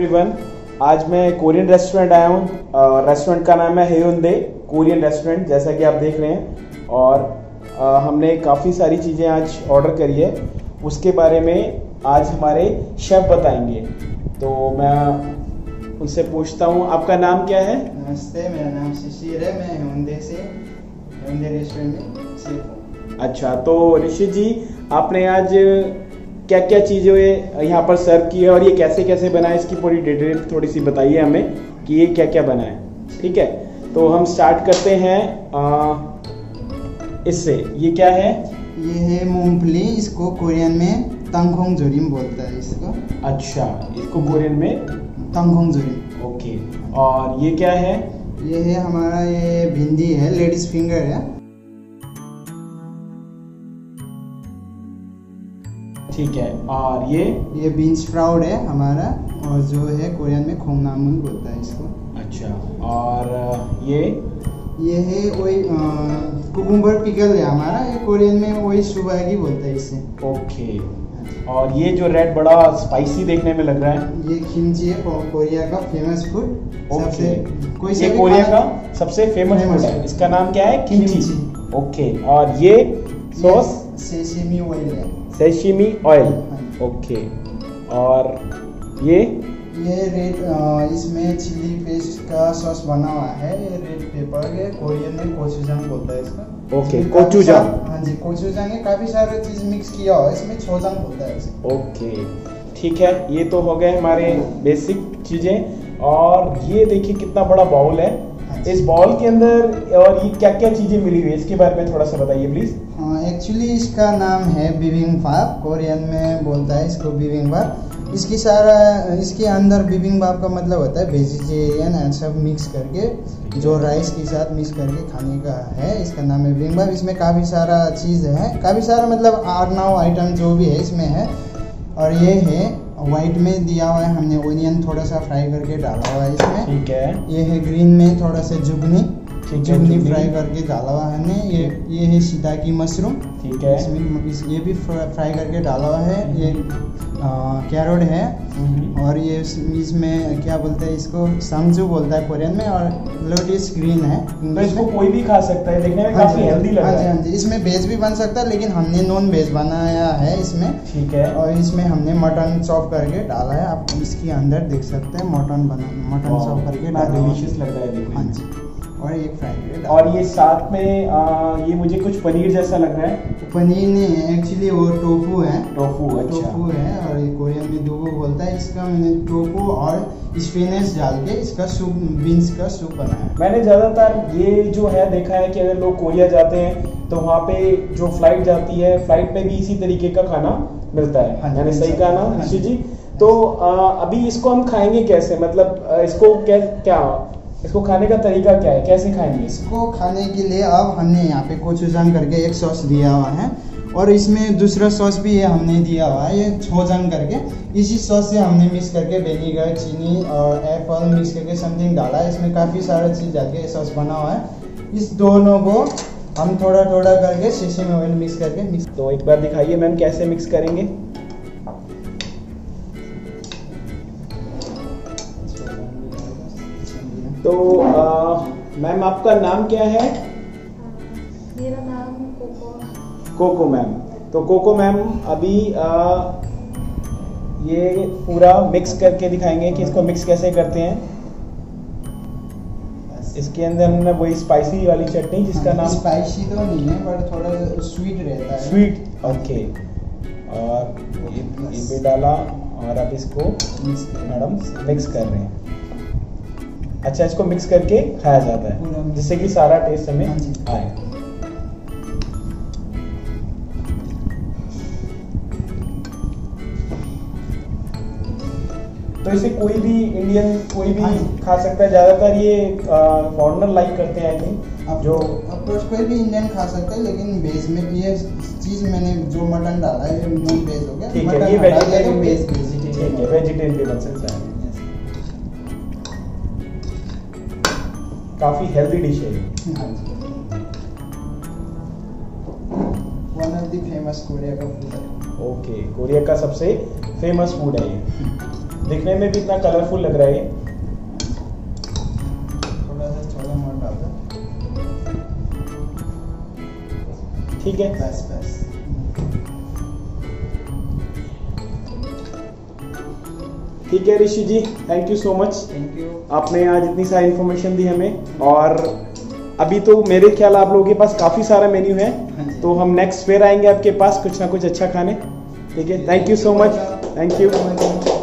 Everyone. आज मैं Korean restaurant आया हूँ। रेस्टोरेंट का नाम है हेयोंडे कोरियन रेस्टोरेंट, जैसा कि आप देख रहे हैं। और हमने काफ़ी सारी चीज़ें आज ऑर्डर करी है, उसके बारे में आज हमारे शेफ़ बताएंगे। तो मैं उनसे पूछता हूँ, आपका नाम क्या है? नमस्ते, मेरा नाम शिशिर है। मैं हेयोंडे रेस्टोरेंट में शेफ हूँ। अच्छा, तो ऋषि जी, आपने आज क्या क्या चीज़ें यहाँ पर सर्व की है और ये कैसे कैसे बना है, इसकी पूरी डिटेल थोड़ी सी बताइए हमें कि ये क्या क्या बना है। ठीक है, तो हम स्टार्ट करते हैं इससे। ये क्या है? ये है मूंगफली। इसको कोरियन में तंगखोंग जोरिम बोलता है इसको। अच्छा, इसको कोरियन में तंगखोंग जोरिम। ओके। और ये क्या है? ये है हमारा, ये भिंडी है, लेडीज फिंगर है। ठीक है। और ये बीन्स स्प्राउट है हमारा, और जो है कोरियन में खोंगनामुन बोलता है इसको। अच्छा, और ये है वही कुकुम्बर पिकल है हमारा। ये कोरियन में वही सुबागी बोलता है इसे। ओके। और ये जो रेड बड़ा स्पाइसी देखने में लग रहा है, ये किमची है, कोरिया का फेमस फूड। ओके। ये कोरिया का सबसे फेमस फूड है। इसका नाम क्या है? किमची। ओके। और ये सॉस सेशिमी ऑयल है। Sesame oil. ओके। और ये रेड, इसमें चिली पेस्ट का सॉस बना हुआ है। ये रेड पेपर है, कोरियन में कोचुजांग बोलता है इसका। Okay, gochujang. हाँ जी, कोचुजांग है। काफी सारे चीज मिक्स किया हुआ है इसमें, छोजांग बोलता है इसको। ओके, ठीक है। ये तो हो गए हमारे बेसिक चीजें। और ये देखिए कितना बड़ा बाउल है। इस बाउल के अंदर और ये क्या क्या चीजें मिली हुई है, इसके बारे में थोड़ा सा बताइए प्लीज। हाँ, एक्चुअली इसका नाम है बिबिंगबाप। कोरियन में बोलता है इसको बिबिंगबाप। इसके अंदर बिबिंगबाप का मतलब होता है वेजिटेरियन एंड सब मिक्स करके, जो राइस के साथ मिक्स करके खाने का है। इसका नाम है बिबिंगबाप। इसमें काफ़ी सारा चीज़ है, काफ़ी सारा मतलब 8-9 आइटम जो भी है इसमें है। और ये है वाइट में दिया हुआ है, हमने ओनियन थोड़ा सा फ्राई करके डाला हुआ है इसमें। ठीक है। ये है ग्रीन में थोड़ा सा जुगनी फ्राई करके डाला हुआ है हमने। ये है शिताकी मशरूम। ठीक है। इसमें ये भी फ्राई करके डाला हुआ है। ये कैरोट है। और ये इसमें क्या बोलते हैं इसको, संगजू बोलता है कोरियन में। और लोटिस ग्रीन है। तो इसको कोई भी खा सकता है, देखने में काफी हेल्दी लग रहा है। हाँ जी, इसमें वेज भी बन सकता है, लेकिन हमने नॉन वेज बनाया है इसमें। ठीक है। और इसमें हमने मटन चॉप करके डाला है। आप इसके अंदर देख सकते हैं मटन चॉप करके डाला। डिलीशियस लग रहा है देखने में। हाँ जी। और एक फ्राई। और ये साथ में ये मुझे कुछ पनीर जैसा लग रहा है। पनीर नहीं है, एक्चुअली वो टोफू है। टोफू। अच्छा। टोफू है, और ये कोरियन में दोबो बोलता है इसका। मैंने टोफू और स्पिनच डाल के इसका सूप, बीन्स का सूप बनाया। मैंने ज्यादातर ये जो है देखा है कि अगर लोग कोरिया जाते हैं तो वहाँ पे जो फ्लाइट जाती है, फ्लाइट पे भी इसी तरीके का खाना मिलता है। हाँ, मैंने सही कहा ना ऋषि जी? तो अभी इसको हम खाएंगे कैसे, मतलब इसको क्या इसको खाने का तरीका क्या है, कैसे खाएंगे? इसको खाने के लिए अब हमने यहाँ पे कोचुजांग करके एक सॉस दिया हुआ है, और इसमें दूसरा सॉस भी हमने दिया हुआ है, ये छोजांग करके। इसी सॉस से हमने मिक्स करके विनेगर, चीनी और एप्पल मिक्स करके समथिंग डाला है। इसमें काफ़ी सारा चीज़ डाल के सॉस बना हुआ है। इस दोनों को हम थोड़ा थोड़ा करके शीशे में ऑयल मिक्स करके मिक्स। तो एक बार दिखाइए मैम, कैसे मिक्स करेंगे? तो मैम, आपका नाम क्या है? मेरा नाम कोको मैम। तो कोको मैम, अभी ये पूरा मिक्स करके दिखाएंगे कि इसको मिक्स कैसे करते हैं। इसके अंदर हमने वही स्पाइसी वाली चटनी, जिसका नाम स्पाइसी तो नहीं है, पर थोड़ा स्वीट रहता है। स्वीट। ओके। और ये भी डाला, और अब इसको मैडम मिक्स कर रहे हैं। अच्छा, इसको मिक्स करके खाया जाता है जिससे कि सारा टेस्ट हमें आए। तो इसे कोई भी इंडियन कोई भी खा सकता है। ज्यादातर ये फॉरेनर लाइक करते हैं, आई थिंक। जो कोई भी इंडियन खा सकता है, लेकिन वेज में ये चीज मैंने जो मटन डाला है ये नॉन वेज हो गया। ठीक है, ये वेजिटेरियन वेजिटेरियन भी बन सकता है। काफी हेल्दी डिश है। One of the famous Korea का फूड है। ओके, कोरिया का सबसे फेमस फूड है ये। दिखने में भी इतना कलरफुल लग रहा है ये। थोड़ा सा छोला मोटा होता है। ठीक है, बस बस। ठीक है Rishi ji, thank you so much. Thank you. आपने आज इतनी सारी इन्फॉर्मेशन दी हमें, और अभी तो मेरे ख्याल आप लोगों के पास काफ़ी सारा मेन्यू है, तो हम नेक्स्ट फिर आएंगे आपके पास कुछ ना कुछ अच्छा खाने। ठीक है, thank you so much, thank you.